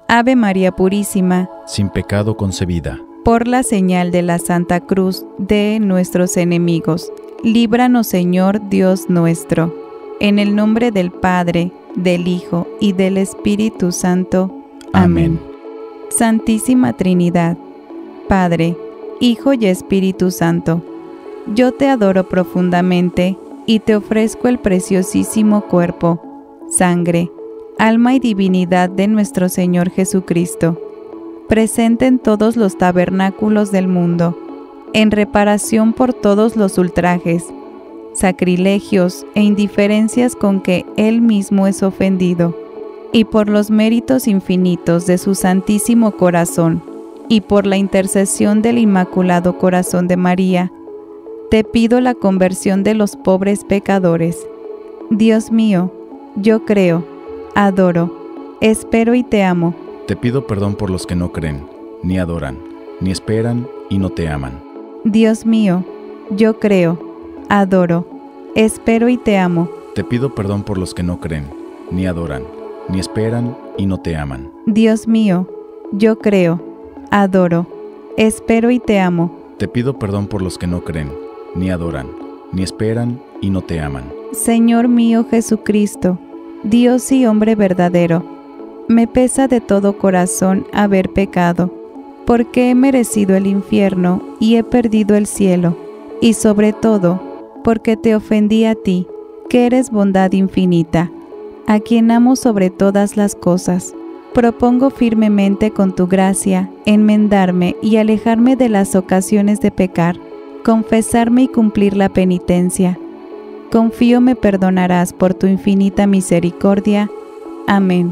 Ave María Purísima, sin pecado concebida. por la señal de la Santa Cruz de nuestros enemigos, líbranos, Señor Dios nuestro. En el nombre del Padre, del Hijo y del Espíritu Santo. Amén. Santísima Trinidad, Padre, Hijo y Espíritu Santo, yo te adoro profundamente y te ofrezco el preciosísimo cuerpo, sangre, alma y divinidad de nuestro Señor Jesucristo, presente en todos los tabernáculos del mundo, en reparación por todos los ultrajes, sacrilegios e indiferencias con que Él mismo es ofendido, y por los méritos infinitos de su Santísimo Corazón, y por la intercesión del Inmaculado Corazón de María, te pido la conversión de los pobres pecadores. Dios mío, yo creo, adoro, espero y te amo. Te pido perdón por los que no creen, ni adoran, ni esperan y no te aman. Dios mío, yo creo, adoro, espero y te amo. Te pido perdón por los que no creen, ni adoran, ni esperan y no te aman. Dios mío, yo creo, adoro, espero y te amo. Te pido perdón por los que no creen, ni adoran, ni esperan y no te aman. Señor mío Jesucristo, Dios y hombre verdadero, me pesa de todo corazón haber pecado, porque he merecido el infierno y he perdido el cielo, y sobre todo, porque te ofendí a ti, que eres bondad infinita, a quien amo sobre todas las cosas. Propongo firmemente con tu gracia enmendarme y alejarme de las ocasiones de pecar, confesarme y cumplir la penitencia. Confío me perdonarás por tu infinita misericordia. Amén.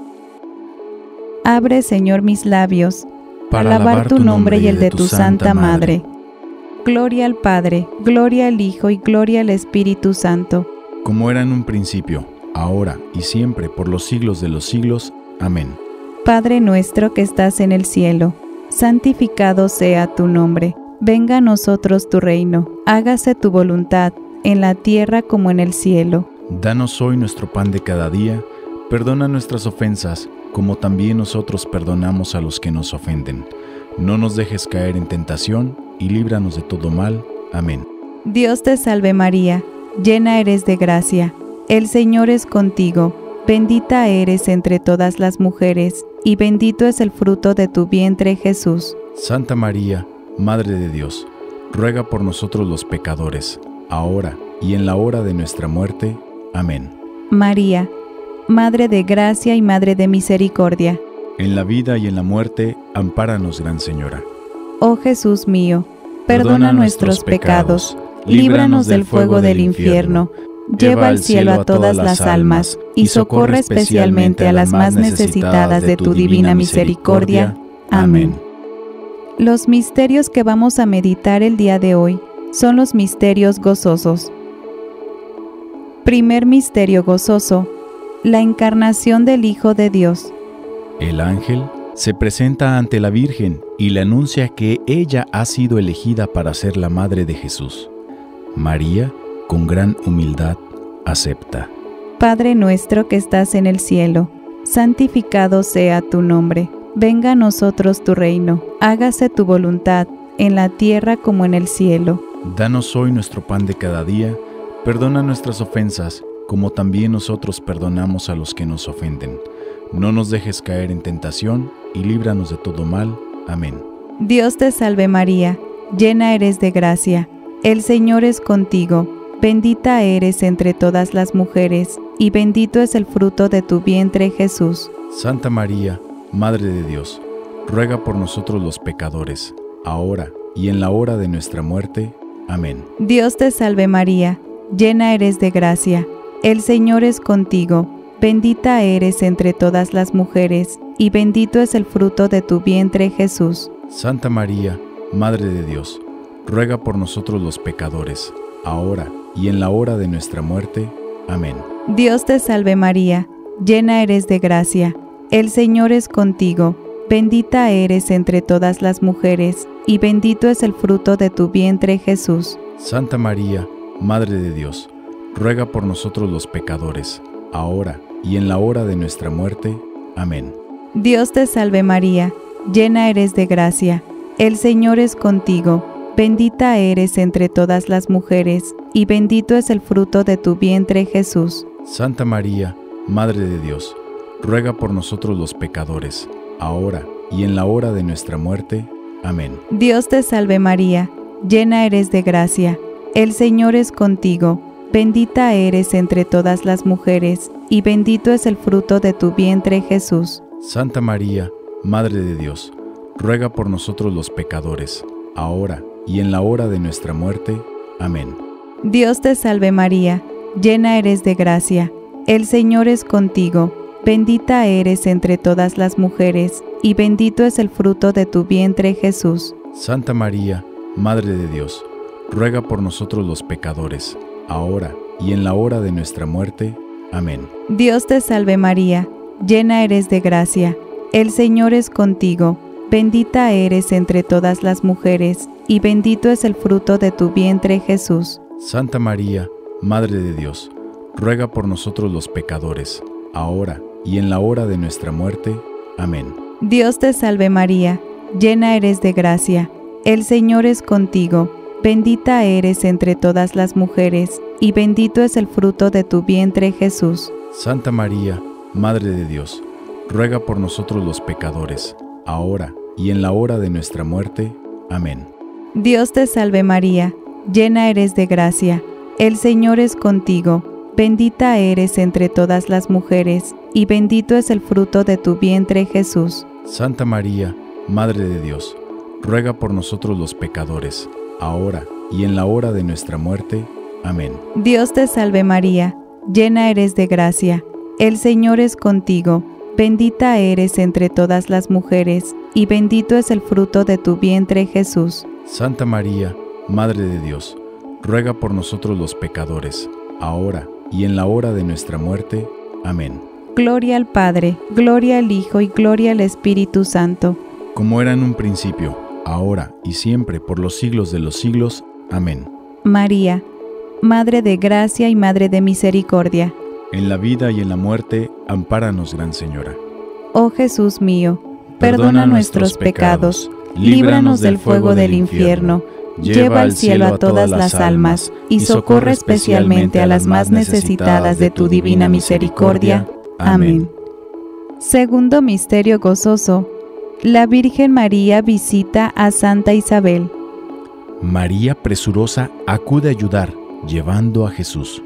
Abre, Señor, mis labios, para alabar tu nombre y el de tu Santa Madre. Gloria al Padre, gloria al Hijo y gloria al Espíritu Santo. Como era en un principio, ahora y siempre, por los siglos de los siglos. Amén. Padre nuestro que estás en el cielo, santificado sea tu nombre. Venga a nosotros tu reino, hágase tu voluntad, en la tierra como en el cielo. Danos hoy nuestro pan de cada día, perdona nuestras ofensas, como también nosotros perdonamos a los que nos ofenden. No nos dejes caer en tentación, y líbranos de todo mal. Amén. Dios te salve María, llena eres de gracia, el Señor es contigo. Bendita eres entre todas las mujeres, y bendito es el fruto de tu vientre, Jesús. Santa María, Madre de Dios, ruega por nosotros los pecadores, ahora y en la hora de nuestra muerte. Amén. María, Madre de gracia y Madre de misericordia, en la vida y en la muerte, ampáranos, Gran Señora. Oh Jesús mío, perdona nuestros pecados, líbranos del fuego del infierno, lleva al cielo a todas las almas, y socorre especialmente a las más necesitadas de tu divina misericordia. Amén. Los misterios que vamos a meditar el día de hoy son los misterios gozosos. Primer misterio gozoso: la encarnación del Hijo de Dios. El ángel se presenta ante la Virgen y le anuncia que ella ha sido elegida para ser la madre de Jesús. María, con gran humildad, acepta. Padre nuestro que estás en el cielo, santificado sea tu nombre. Venga a nosotros tu reino, hágase tu voluntad, en la tierra como en el cielo. Danos hoy nuestro pan de cada día, perdona nuestras ofensas, como también nosotros perdonamos a los que nos ofenden. No nos dejes caer en tentación, y líbranos de todo mal. Amén. Dios te salve María, llena eres de gracia, el Señor es contigo. Bendita eres entre todas las mujeres, y bendito es el fruto de tu vientre, Jesús. Santa María, Madre de Dios, ruega por nosotros los pecadores, ahora y en la hora de nuestra muerte. Amén. Dios te salve María, llena eres de gracia, el Señor es contigo. Bendita eres entre todas las mujeres, y bendito es el fruto de tu vientre, Jesús. Santa María, Madre de Dios, ruega por nosotros los pecadores, ahora y en la hora de nuestra muerte. Amén. Dios te salve María, llena eres de gracia, el Señor es contigo. Bendita eres entre todas las mujeres, y bendito es el fruto de tu vientre, Jesús. Santa María, Madre de Dios, ruega por nosotros los pecadores, ahora y en la hora de nuestra muerte. Amén. Dios te salve María, llena eres de gracia, el Señor es contigo, bendita eres entre todas las mujeres, y bendito es el fruto de tu vientre Jesús. Santa María, Madre de Dios, ruega por nosotros los pecadores, ahora y en la hora de nuestra muerte. Amén. Dios te salve María, llena eres de gracia, el Señor es contigo, bendita eres entre todas las mujeres, y bendito es el fruto de tu vientre Jesús. Santa María, Madre de Dios, ruega por nosotros los pecadores, ahora y en la hora de nuestra muerte. Amén. Dios te salve María, llena eres de gracia, el Señor es contigo, bendita eres entre todas las mujeres, y bendito es el fruto de tu vientre Jesús. Santa María, Madre de Dios, ruega por nosotros los pecadores, ahora y en la hora de nuestra muerte. Amén. Dios te salve María, llena eres de gracia, el Señor es contigo, bendita eres entre todas las mujeres, y bendito es el fruto de tu vientre Jesús. Santa María, Madre de Dios, ruega por nosotros los pecadores, ahora y en la hora de nuestra muerte. Amén. Dios te salve María, llena eres de gracia, el Señor es contigo, bendita eres entre todas las mujeres, y bendito es el fruto de tu vientre Jesús. Santa María, Madre de Dios, ruega por nosotros los pecadores, ahora y en la hora de nuestra muerte. Amén. Dios te salve María, llena eres de gracia, el Señor es contigo, bendita eres entre todas las mujeres, y bendito es el fruto de tu vientre Jesús. Santa María, Madre de Dios, ruega por nosotros los pecadores, ahora y en la hora de nuestra muerte. Amén. Dios te salve María, llena eres de gracia, el Señor es contigo, bendita eres entre todas las mujeres, y bendito es el fruto de tu vientre Jesús. Santa María, Madre de Dios, ruega por nosotros los pecadores, ahora y en la hora de nuestra muerte. Amén. Gloria al Padre, gloria al Hijo y gloria al Espíritu Santo. Como era en un principio, ahora y siempre, por los siglos de los siglos. Amén. María, Madre de gracia y Madre de misericordia. En la vida y en la muerte, ampáranos, Gran Señora. Oh Jesús mío, perdona nuestros pecados, líbranos del fuego del infierno, lleva al cielo a todas las almas, y socorre especialmente a las más necesitadas de tu divina misericordia. Amén. Segundo misterio gozoso. La Virgen María visita a Santa Isabel. María presurosa acude a ayudar, llevando a Jesús.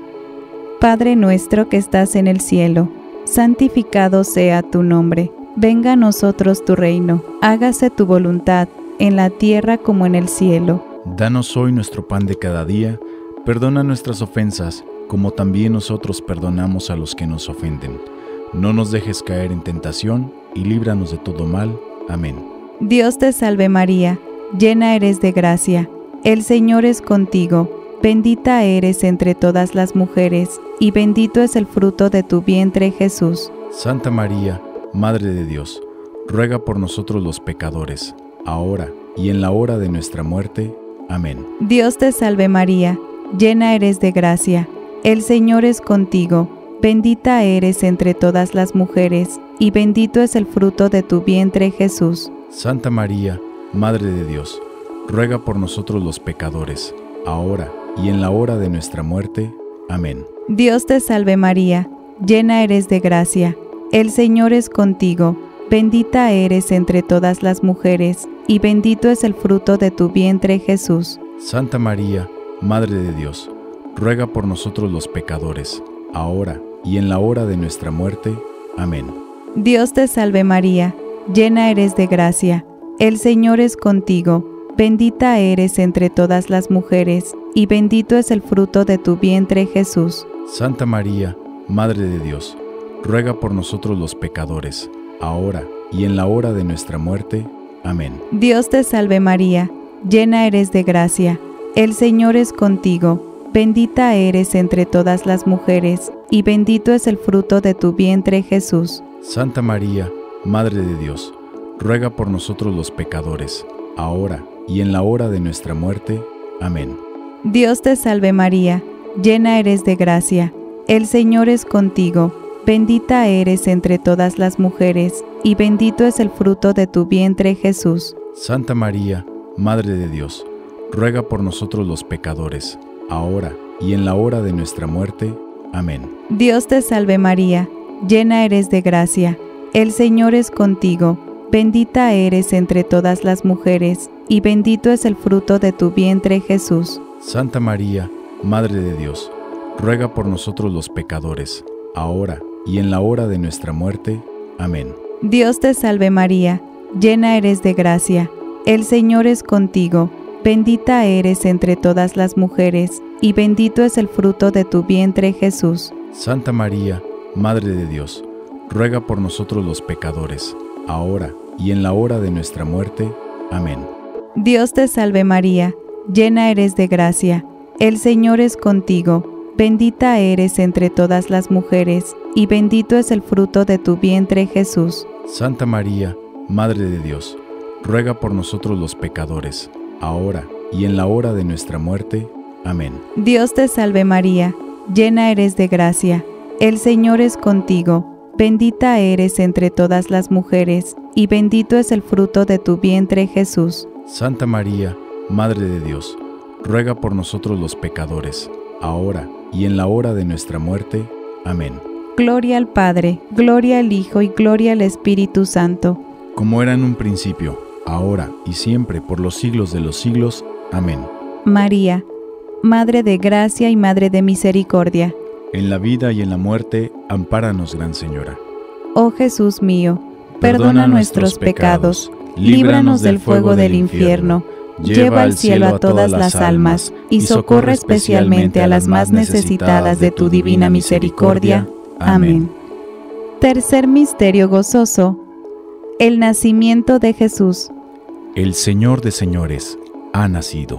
Padre nuestro que estás en el cielo, santificado sea tu nombre. Venga a nosotros tu reino, hágase tu voluntad, en la tierra como en el cielo. Danos hoy nuestro pan de cada día, perdona nuestras ofensas, como también nosotros perdonamos a los que nos ofenden. No nos dejes caer en tentación, y líbranos de todo mal. Amén. Dios te salve María, llena eres de gracia, el Señor es contigo, bendita eres entre todas las mujeres, y bendito es el fruto de tu vientre Jesús. Santa María, Madre de Dios, ruega por nosotros los pecadores, ahora y en la hora de nuestra muerte. Amén. Dios te salve María, llena eres de gracia, el Señor es contigo, bendita eres entre todas las mujeres, y bendito es el fruto de tu vientre Jesús. Santa María, Madre de Dios, ruega por nosotros los pecadores, ahora y en la hora de nuestra muerte. Amén. Dios te salve María, llena eres de gracia, el Señor es contigo, bendita eres entre todas las mujeres, y bendito es el fruto de tu vientre Jesús. Santa María, Madre de Dios, ruega por nosotros los pecadores, ahora y en la hora de nuestra muerte. Amén. Dios te salve María, llena eres de gracia, el Señor es contigo, bendita eres entre todas las mujeres, y bendito es el fruto de tu vientre Jesús. Santa María, Madre de Dios, ruega por nosotros los pecadores, ahora y en la hora de nuestra muerte. Amén. Dios te salve María, llena eres de gracia, el Señor es contigo, bendita eres entre todas las mujeres, y bendito es el fruto de tu vientre Jesús. Santa María, Madre de Dios, ruega por nosotros los pecadores, ahora y en la hora de nuestra muerte. Amén. Dios te salve María, llena eres de gracia, el Señor es contigo, bendita eres entre todas las mujeres, y bendito es el fruto de tu vientre, Jesús. Santa María, Madre de Dios, ruega por nosotros los pecadores, ahora y en la hora de nuestra muerte. Amén. Dios te salve María, llena eres de gracia, el Señor es contigo, bendita eres entre todas las mujeres, y bendito es el fruto de tu vientre, Jesús. Santa María, Madre de Dios, ruega por nosotros los pecadores, ahora y en la hora de nuestra muerte. Amén. Dios te salve María, llena eres de gracia, el Señor es contigo, bendita eres entre todas las mujeres, y bendito es el fruto de tu vientre, Jesús. Santa María, Madre de Dios, ruega por nosotros los pecadores, ahora y en la hora de nuestra muerte. Amén. Dios te salve María, llena eres de gracia, el Señor es contigo, bendita eres entre todas las mujeres, y bendito es el fruto de tu vientre, Jesús. Santa María, Madre de Dios, ruega por nosotros los pecadores, ahora y en la hora de nuestra muerte. Amén. Dios te salve María, llena eres de gracia, el Señor es contigo, bendita eres entre todas las mujeres, y bendito es el fruto de tu vientre, Jesús. Santa María, Madre de Dios, ruega por nosotros los pecadores, ahora y en la hora de nuestra muerte. Amén. Gloria al Padre, gloria al Hijo y gloria al Espíritu Santo. Como era en un principio, ahora y siempre, por los siglos de los siglos. Amén. María, Madre de gracia y Madre de misericordia. En la vida y en la muerte, ampáranos, Gran Señora. Oh Jesús mío, perdona nuestros pecados, líbranos del fuego del infierno, lleva al cielo a todas las almas, y socorre especialmente a las más necesitadas de tu divina misericordia. Amén. Tercer misterio gozoso: el nacimiento de Jesús. El Señor de señores ha nacido.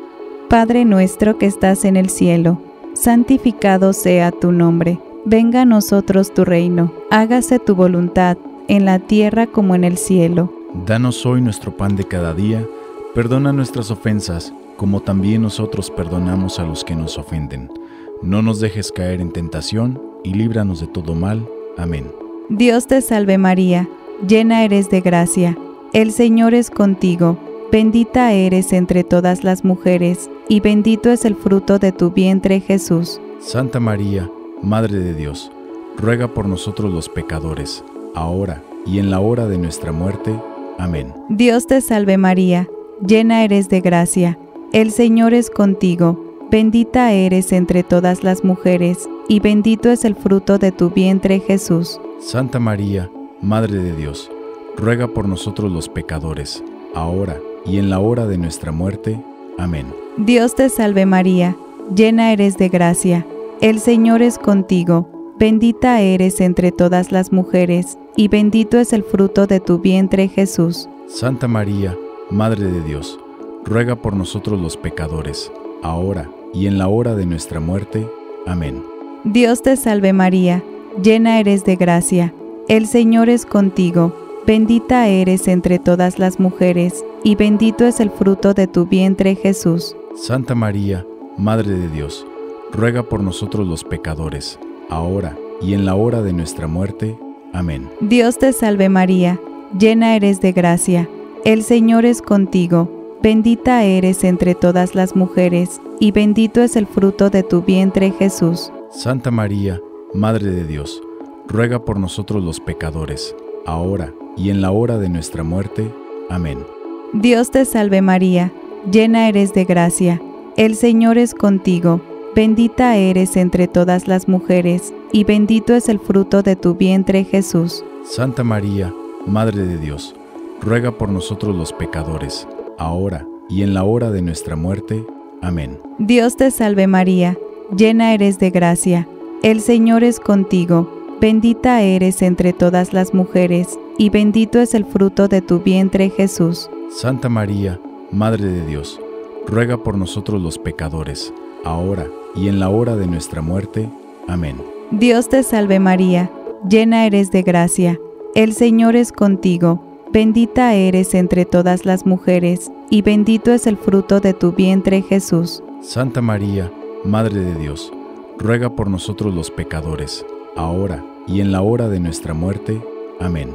Padre nuestro que estás en el cielo, santificado sea tu nombre. Venga a nosotros tu reino. Hágase tu voluntad, en la tierra como en el cielo. Danos hoy nuestro pan de cada día. Perdona nuestras ofensas, como también nosotros perdonamos a los que nos ofenden. No nos dejes caer en tentación, y líbranos de todo mal. Amén. Dios te salve María, llena eres de gracia. El Señor es contigo. Bendita eres entre todas las mujeres, y bendito es el fruto de tu vientre, Jesús. Santa María, Madre de Dios, ruega por nosotros los pecadores, ahora y en la hora de nuestra muerte. Amén. Dios te salve María, llena eres de gracia. El Señor es contigo. Bendita eres entre todas las mujeres, y bendito es el fruto de tu vientre, Jesús. Santa María, Madre de Dios, ruega por nosotros los pecadores, ahora y en la hora de nuestra muerte. Amén. Dios te salve María, llena eres de gracia. El Señor es contigo. Bendita eres entre todas las mujeres, y bendito es el fruto de tu vientre, Jesús. Santa María, Madre de Dios, ruega por nosotros los pecadores, ahora y en la hora de nuestra muerte. Amén. Dios te salve María, llena eres de gracia. El Señor es contigo. Bendita eres entre todas las mujeres, y bendito es el fruto de tu vientre, Jesús. Santa María, Madre de Dios, ruega por nosotros los pecadores, ahora y en la hora de nuestra muerte. Amén. Dios te salve María, llena eres de gracia. El Señor es contigo. Bendita eres entre todas las mujeres, y bendito es el fruto de tu vientre, Jesús. Santa María, Madre de Dios, ruega por nosotros los pecadores, ahora y en la hora de nuestra muerte. Amén. Dios te salve María, llena eres de gracia. El Señor es contigo. Bendita eres entre todas las mujeres, y bendito es el fruto de tu vientre, Jesús. Santa María, Madre de Dios, ruega por nosotros los pecadores, ahora y en la hora de nuestra muerte. Amén. Dios te salve María, llena eres de gracia. El Señor es contigo. Bendita eres entre todas las mujeres, y bendito es el fruto de tu vientre, Jesús. Santa María, Madre de Dios, ruega por nosotros los pecadores, ahora y en la hora de nuestra muerte. Amén. Dios te salve María, llena eres de gracia. El Señor es contigo. Bendita eres entre todas las mujeres, y bendito es el fruto de tu vientre, Jesús. Santa María, Madre de Dios, ruega por nosotros los pecadores, ahora y en la hora de nuestra muerte. Amén.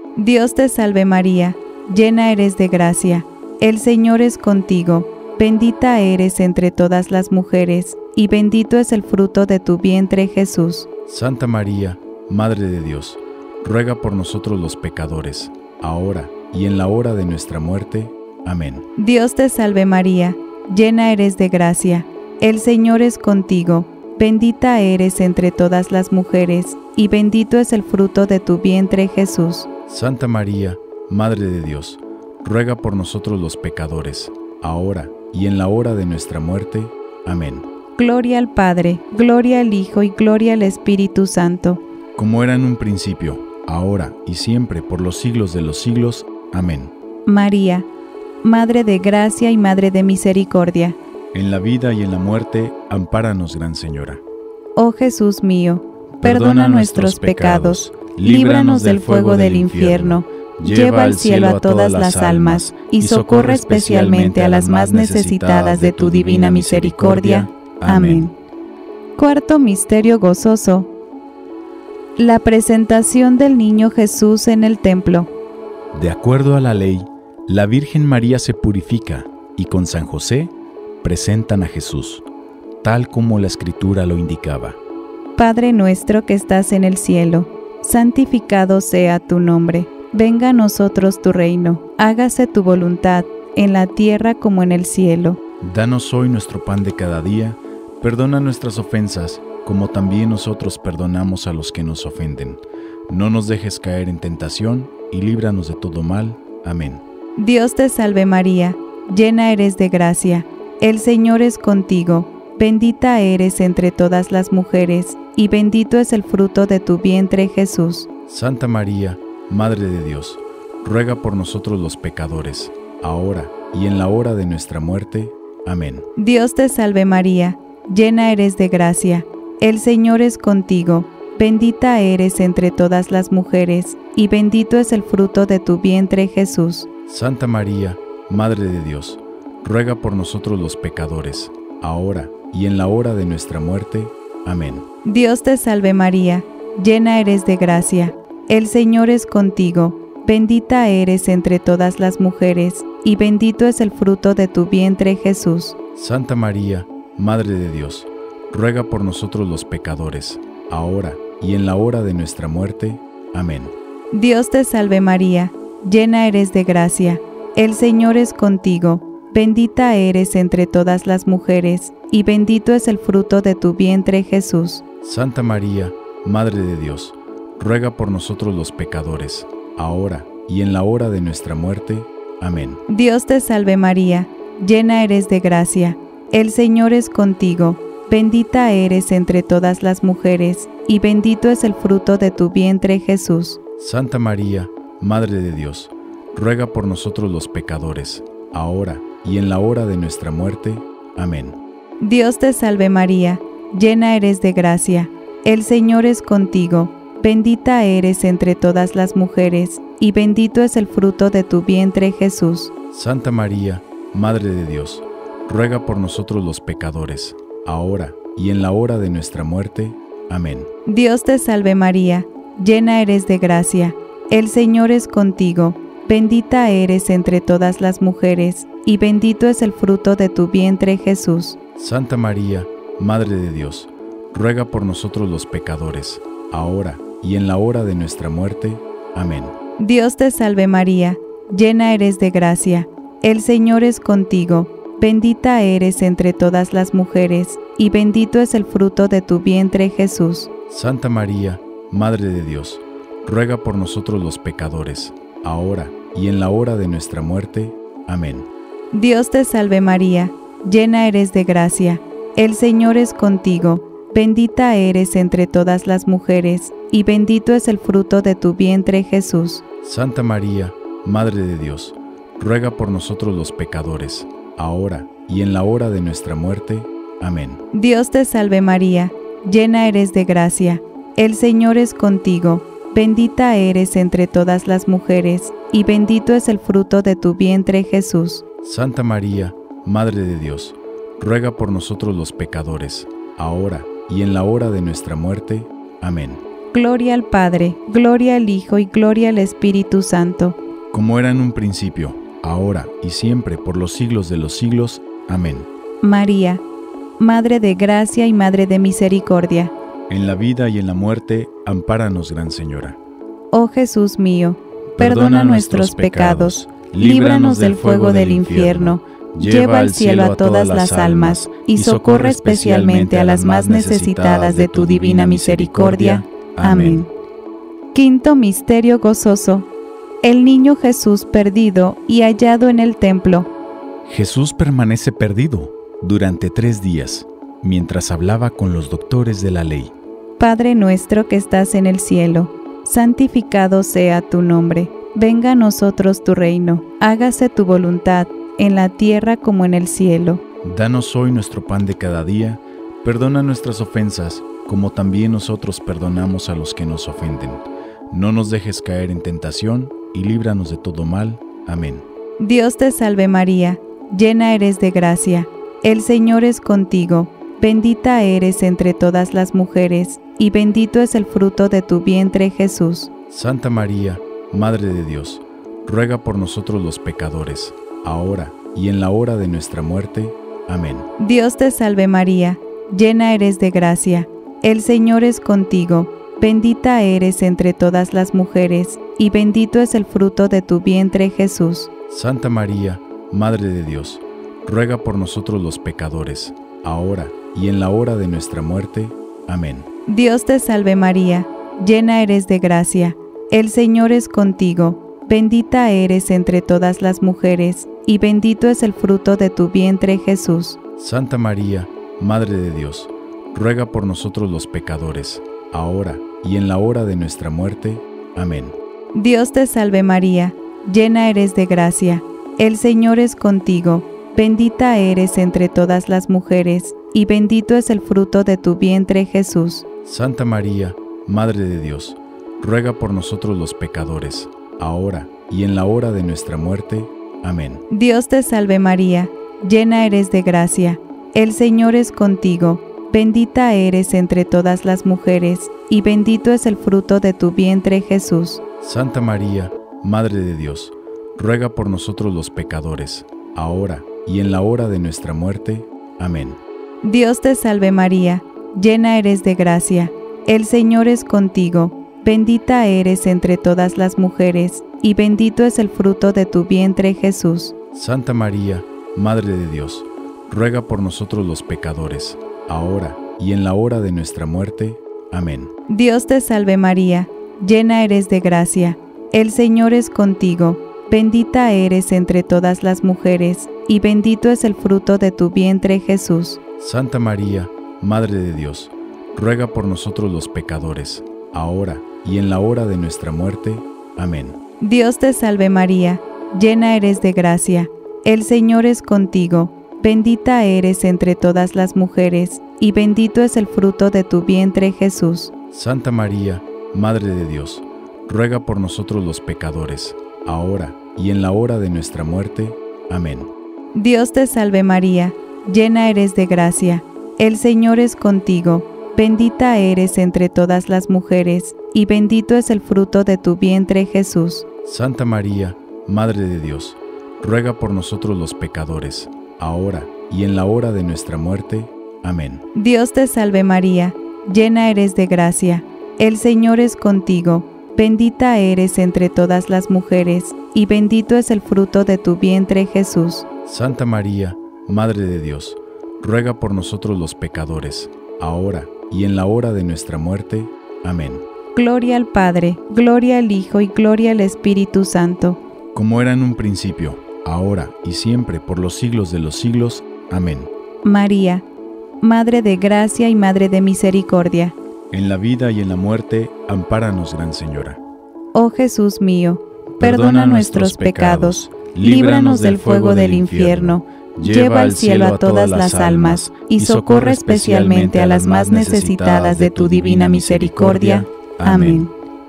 Dios te salve María, llena eres de gracia, el Señor es contigo, bendita eres entre todas las mujeres, y bendito es el fruto de tu vientre Jesús. Santa María, Madre de Dios, ruega por nosotros los pecadores, ahora y en la hora de nuestra muerte. Amén. Dios te salve María, llena eres de gracia, el Señor es contigo, bendita eres entre todas las mujeres, y bendito es el fruto de tu vientre Jesús. Santa María, Madre de Dios, ruega por nosotros los pecadores, ahora y en la hora de nuestra muerte. Amén. Gloria al Padre, gloria al Hijo y gloria al Espíritu Santo. Como era en un principio, ahora y siempre, por los siglos de los siglos. Amén. María, Madre de gracia y Madre de misericordia. En la vida y en la muerte, ampáranos, Gran Señora. Oh Jesús mío, perdona nuestros pecados, líbranos del fuego del infierno, lleva al cielo a todas las almas, y socorre especialmente a las más necesitadas de tu divina misericordia. Amén. Cuarto misterio gozoso: la presentación del niño Jesús en el templo. De acuerdo a la ley, la Virgen María se purifica y con San José presentan a Jesús, tal como la Escritura lo indicaba. Padre nuestro que estás en el cielo, santificado sea tu nombre. Venga a nosotros tu reino, hágase tu voluntad, en la tierra como en el cielo. Danos hoy nuestro pan de cada día, perdona nuestras ofensas, como también nosotros perdonamos a los que nos ofenden. No nos dejes caer en tentación, y líbranos de todo mal. Amén. Dios te salve María, llena eres de gracia, el Señor es contigo, bendita eres entre todas las mujeres, y bendito es el fruto de tu vientre Jesús. Santa María, Madre de Dios, ruega por nosotros los pecadores, ahora y en la hora de nuestra muerte. Amén. Dios te salve María, llena eres de gracia, el Señor es contigo, bendita eres entre todas las mujeres, y bendito es el fruto de tu vientre Jesús. Santa María, Madre de Dios, ruega por nosotros los pecadores, ahora y en la hora de nuestra muerte. Amén. Dios te salve María, llena eres de gracia, el Señor es contigo, bendita eres entre todas las mujeres, y bendito es el fruto de tu vientre Jesús. Santa María, Madre de Dios, ruega por nosotros los pecadores, ahora y en la hora de nuestra muerte. Amén. Dios te salve María, llena eres de gracia, el Señor es contigo, bendita eres entre todas las mujeres, y bendito es el fruto de tu vientre Jesús. Santa María, Madre de Dios, ruega por nosotros los pecadores, ahora y en la hora de nuestra muerte. Amén. Dios te salve María, llena eres de gracia, el Señor es contigo, bendita eres entre todas las mujeres, y bendito es el fruto de tu vientre Jesús. Santa María, Madre de Dios, ruega por nosotros los pecadores, ahora y en la hora de nuestra muerte. Amén. Dios te salve María, llena eres de gracia, el Señor es contigo, bendita eres entre todas las mujeres, y bendito es el fruto de tu vientre Jesús. Santa María, Madre de Dios, ruega por nosotros los pecadores, ahora y en la hora de nuestra muerte. Amén. Dios te salve María, llena eres de gracia, el Señor es contigo, bendita eres entre todas las mujeres, y bendito es el fruto de tu vientre Jesús. Santa María, Madre de Dios, ruega por nosotros los pecadores, ahora y en la hora de nuestra muerte. Amén. Dios te salve María, llena eres de gracia, el Señor es contigo, bendita eres entre todas las mujeres, y bendito es el fruto de tu vientre Jesús. Santa María, Madre de Dios, ruega por nosotros los pecadores, ahora y en la hora de nuestra muerte. Amén. Dios te salve María, llena eres de gracia, el Señor es contigo, bendita eres entre todas las mujeres, y bendito es el fruto de tu vientre Jesús. Santa María, Madre de Dios, ruega por nosotros los pecadores, ahora y en la hora de nuestra muerte. Amén. Dios te salve María, llena eres de gracia, el Señor es contigo, bendita eres entre todas las mujeres, y bendito es el fruto de tu vientre Jesús. Santa María, Madre de Dios, ruega por nosotros los pecadores, ahora y en la hora de nuestra muerte. Amén. Gloria al Padre, gloria al Hijo y gloria al Espíritu Santo. Como era en un principio, ahora y siempre, por los siglos de los siglos. Amén. María, Madre de gracia y Madre de misericordia. En la vida y en la muerte, ampáranos, Gran Señora. Oh Jesús mío, perdona nuestros pecados, líbranos del fuego del infierno, lleva al cielo a todas las almas, y socorre especialmente a las más necesitadas de tu divina misericordia. Amén. Quinto misterio gozoso: el niño Jesús perdido y hallado en el templo. Jesús permanece perdido durante 3 días, mientras hablaba con los doctores de la ley. Padre nuestro que estás en el cielo, santificado sea tu nombre. Venga a nosotros tu reino, hágase tu voluntad, en la tierra como en el cielo. Danos hoy nuestro pan de cada día, perdona nuestras ofensas, como también nosotros perdonamos a los que nos ofenden. No nos dejes caer en tentación, y líbranos de todo mal. Amén. Dios te salve María, llena eres de gracia, el Señor es contigo, bendita eres entre todas las mujeres, y bendito es el fruto de tu vientre Jesús. Santa María, Madre de Dios, ruega por nosotros los pecadores, ahora y en la hora de nuestra muerte. Amén. Dios te salve María, llena eres de gracia, el Señor es contigo, bendita eres entre todas las mujeres, y bendito es el fruto de tu vientre Jesús. Santa María, Madre de Dios, ruega por nosotros los pecadores, ahora y en la hora de nuestra muerte. Amén. Dios te salve María, llena eres de gracia, el Señor es contigo, bendita eres entre todas las mujeres, y bendito es el fruto de tu vientre Jesús. Santa María, Madre de Dios, ruega por nosotros los pecadores, ahora y en la hora de nuestra muerte. Amén. Dios te salve María, llena eres de gracia, el Señor es contigo, bendita eres entre todas las mujeres, y bendito es el fruto de tu vientre Jesús. Santa María, Madre de Dios, ruega por nosotros los pecadores, ahora y en la hora de nuestra muerte. Amén. Dios te salve María, llena eres de gracia, el Señor es contigo, bendita eres entre todas las mujeres, y bendito es el fruto de tu vientre Jesús. Santa María, Madre de Dios, ruega por nosotros los pecadores, ahora y en la hora de nuestra muerte. Amén. Dios te salve María, llena eres de gracia, el Señor es contigo, bendita eres entre todas las mujeres, y bendito es el fruto de tu vientre Jesús. Santa María, Madre de Dios, ruega por nosotros los pecadores, ahora y en la hora de nuestra muerte. Amén. Dios te salve María, llena eres de gracia, el Señor es contigo, bendita eres entre todas las mujeres, y bendito es el fruto de tu vientre Jesús. Santa María, Madre de Dios, ruega por nosotros los pecadores, ahora y en la hora de nuestra muerte. Amén. Dios te salve María, llena eres de gracia, el Señor es contigo, bendita eres entre todas las mujeres, y bendito es el fruto de tu vientre Jesús. Santa María, Madre de Dios, ruega por nosotros los pecadores, ahora y en la hora de nuestra muerte. Amén. Dios te salve María, llena eres de gracia, el Señor es contigo, bendita eres entre todas las mujeres, y bendito es el fruto de tu vientre Jesús. Santa María, Madre de Dios, ruega por nosotros los pecadores, ahora y en la hora de nuestra muerte. Amén. Dios te salve María, llena eres de gracia, el Señor es contigo, bendita eres entre todas las mujeres, y bendito es el fruto de tu vientre Jesús. Santa María, Madre de Dios, ruega por nosotros los pecadores, ahora y en la hora de nuestra muerte. Amén. Gloria al Padre, gloria al Hijo y gloria al Espíritu Santo. Como era en un principio, ahora y siempre, por los siglos de los siglos. Amén. María, Madre de gracia y Madre de misericordia. En la vida y en la muerte, ampáranos, Gran Señora. Oh Jesús mío, perdona nuestros pecados, líbranos del fuego del infierno, lleva al cielo a todas las almas, y socorre especialmente a las más necesitadas de tu divina misericordia. Amén.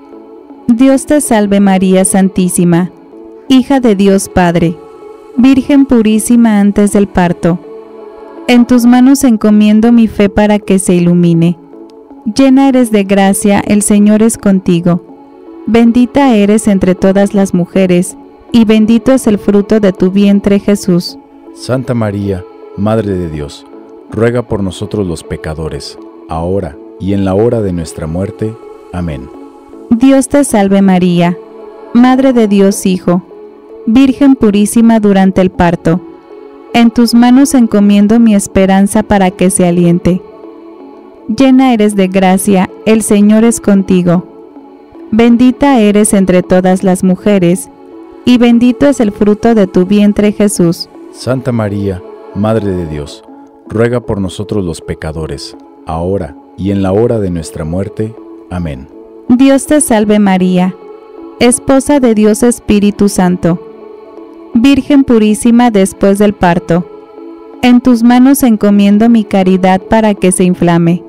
Dios te salve María Santísima, hija de Dios Padre, Virgen purísima antes del parto. En tus manos encomiendo mi fe para que se ilumine. Llena eres de gracia, el Señor es contigo. Bendita eres entre todas las mujeres, y bendito es el fruto de tu vientre, Jesús. Santa María, Madre de Dios, ruega por nosotros los pecadores, ahora y en la hora de nuestra muerte. Amén. Dios te salve María, Madre de Dios Hijo, Virgen purísima durante el parto. En tus manos encomiendo mi esperanza para que se aliente. Llena eres de gracia, el Señor es contigo. Bendita eres entre todas las mujeres, y bendito es el fruto de tu vientre, Jesús. Santa María, Madre de Dios, ruega por nosotros los pecadores, ahora y en la hora de nuestra muerte. Amén. Dios te salve María, Esposa de Dios Espíritu Santo, Virgen purísima después del parto. En tus manos encomiendo mi caridad para que se inflame.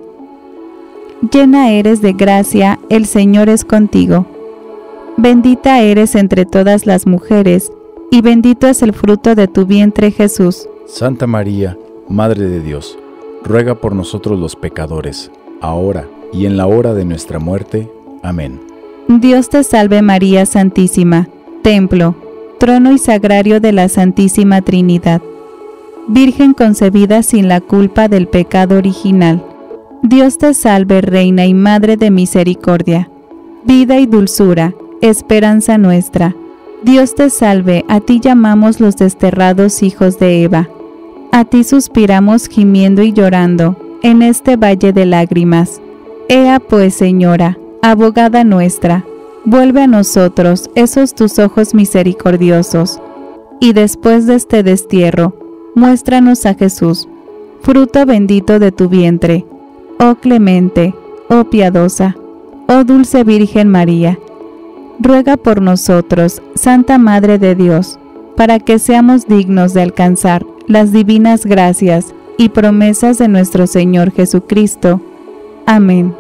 Llena eres de gracia, el Señor es contigo. Bendita eres entre todas las mujeres, y bendito es el fruto de tu vientre, Jesús. Santa María, Madre de Dios, ruega por nosotros los pecadores, ahora y en la hora de nuestra muerte. Amén. Dios te salve María Santísima, templo, trono y sagrario de la Santísima Trinidad. Virgen concebida sin la culpa del pecado original. Dios te salve, Reina y Madre de misericordia, vida y dulzura, esperanza nuestra. Dios te salve, a ti llamamos los desterrados hijos de Eva. A ti suspiramos gimiendo y llorando, en este valle de lágrimas. Ea pues, Señora, abogada nuestra, vuelve a nosotros esos tus ojos misericordiosos, y después de este destierro, muéstranos a Jesús, fruto bendito de tu vientre. Oh clemente, oh piadosa, oh dulce Virgen María, ruega por nosotros, Santa Madre de Dios, para que seamos dignos de alcanzar las divinas gracias y promesas de nuestro Señor Jesucristo. Amén.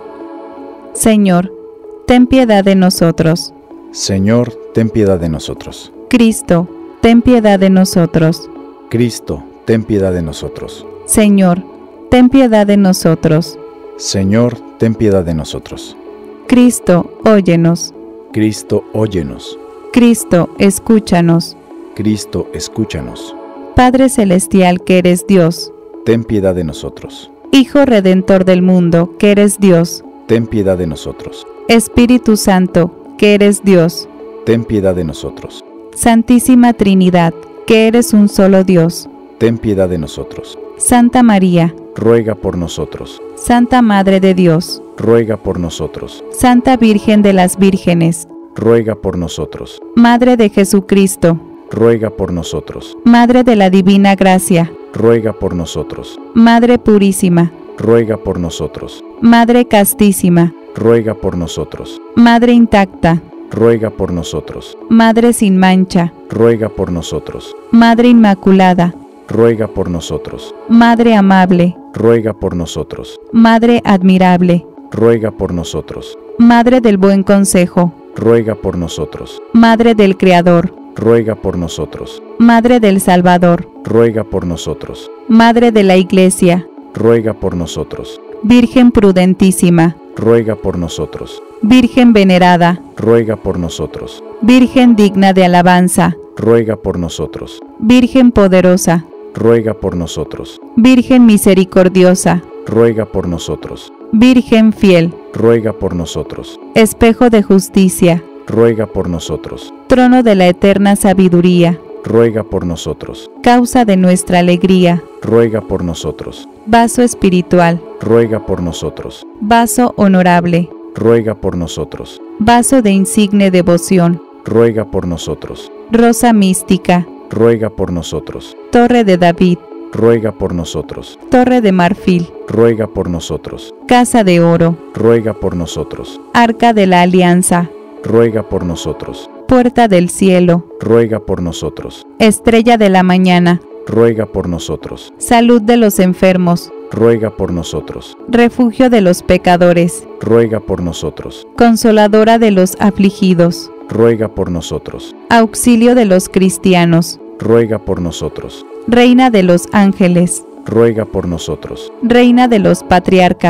Señor, ten piedad de nosotros. Señor, ten piedad de nosotros. Cristo, ten piedad de nosotros. Cristo, ten piedad de nosotros. Señor, ten piedad de nosotros. Señor, ten piedad de nosotros. Cristo, óyenos. Cristo, óyenos. Cristo, escúchanos. Cristo, escúchanos. Padre celestial que eres Dios, ten piedad de nosotros. Hijo redentor del mundo que eres Dios, ten piedad de nosotros. Espíritu Santo que eres Dios, ten piedad de nosotros. Santísima Trinidad que eres un solo Dios, ten piedad de nosotros. Santa María, ruega por nosotros. Santa Madre de Dios, ruega por nosotros. Santa Virgen de las Vírgenes, ruega por nosotros. Madre de Jesucristo, ruega por nosotros. Madre de la Divina Gracia, ruega por nosotros. Madre purísima, ruega por nosotros. Madre castísima, ruega por nosotros. Madre intacta, ruega por nosotros. Madre sin mancha, ruega por nosotros. Madre inmaculada, ruega por nosotros. Madre amable, ruega por nosotros. Madre admirable, ruega por nosotros. Madre del buen consejo, ruega por nosotros. Madre del Creador, ruega por nosotros. Madre del Salvador, ruega por nosotros. Madre de la Iglesia, ruega por nosotros. Virgen prudentísima, ruega por nosotros. Virgen venerada, ruega por nosotros. Virgen digna de alabanza, ruega por nosotros. Virgen poderosa, ruega por nosotros. Virgen misericordiosa, ruega por nosotros. Virgen fiel, ruega por nosotros. Espejo de justicia, ruega por nosotros. Trono de la eterna sabiduría, ruega por nosotros. Causa de nuestra alegría, ruega por nosotros. Vaso espiritual, ruega por nosotros. Vaso honorable, ruega por nosotros. Vaso de insigne devoción, ruega por nosotros. Rosa mística, ruega por nosotros. Torre de David, ruega por nosotros. Torre de marfil, ruega por nosotros. Casa de oro, ruega por nosotros. Arca de la alianza, ruega por nosotros. Puerta del cielo, ruega por nosotros. Estrella de la mañana, ruega por nosotros. Salud de los enfermos, ruega por nosotros. Refugio de los pecadores, ruega por nosotros. Consoladora de los afligidos, ruega por nosotros. Auxilio de los cristianos, ruega por nosotros. Reina de los ángeles, ruega por nosotros. Reina de los patriarcas,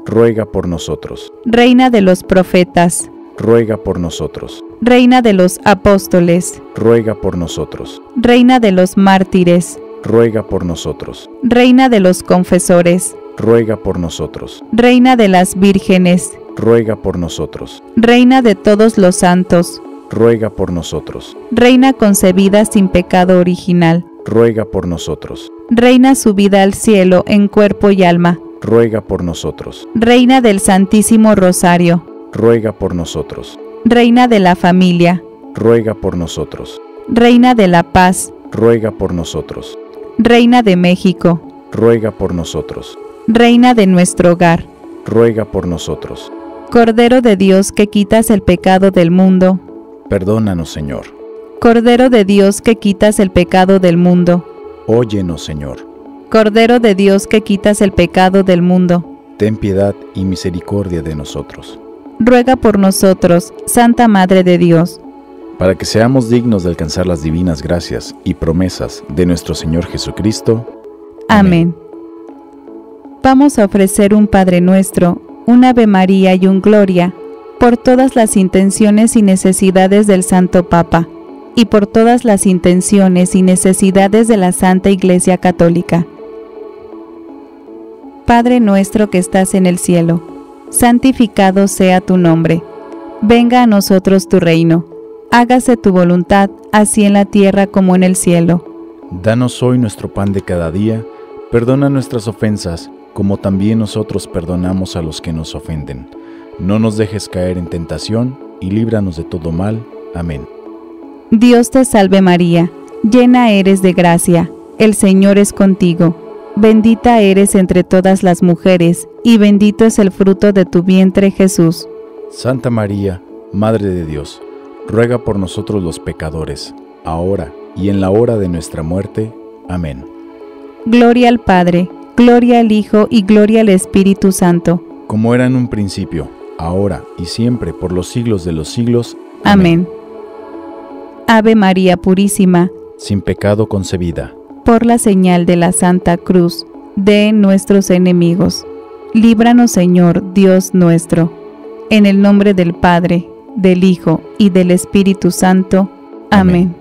ruega por nosotros. Reina de los profetas, Ruega por nosotros. Reina de los apóstoles, Ruega por nosotros. Reina de los mártires, Ruega por nosotros. Reina de los confesores, Ruega por nosotros. Reina de las vírgenes, Ruega por nosotros. Reina de todos los santos, Ruega por nosotros. Reina concebida sin pecado original, Ruega por nosotros. Reina subida al cielo en cuerpo y alma, Ruega por nosotros. Reina del Santísimo Rosario, Ruega por nosotros. Reina de la familia, Ruega por nosotros. Reina de la paz, Ruega por nosotros. Reina de México, Ruega por nosotros. Reina de nuestro hogar, Ruega por nosotros. Cordero de Dios que quitas el pecado del mundo, Perdónanos, Señor. Cordero de Dios que quitas el pecado del mundo, Óyenos, Señor. Cordero de Dios que quitas el pecado del mundo, Ten piedad y misericordia de nosotros, ruega por nosotros, Santa Madre de Dios, para que seamos dignos de alcanzar las divinas gracias y promesas de nuestro Señor Jesucristo. Amén. Vamos a ofrecer un Padre Nuestro, un Ave María y un Gloria, por todas las intenciones y necesidades del Santo Papa, y por todas las intenciones y necesidades de la Santa Iglesia Católica. Padre nuestro que estás en el cielo, santificado sea tu nombre. Venga a nosotros tu reino. Hágase tu voluntad, así en la tierra como en el cielo. Danos hoy nuestro pan de cada día. Perdona nuestras ofensas, como también nosotros perdonamos a los que nos ofenden. No nos dejes caer en tentación, y líbranos de todo mal. Amén. Dios te salve María, llena eres de gracia, el Señor es contigo. Bendita eres entre todas las mujeres, y bendito es el fruto de tu vientre, Jesús. Santa María, Madre de Dios, ruega por nosotros los pecadores, ahora y en la hora de nuestra muerte. Amén. Gloria al Padre, gloria al Hijo y gloria al Espíritu Santo. Como era en un principio, ahora y siempre, por los siglos de los siglos. Amén. Ave María Purísima, sin pecado concebida, por la señal de la Santa Cruz de nuestros enemigos, líbranos, Señor Dios nuestro, en el nombre del Padre, del Hijo y del Espíritu Santo. Amén.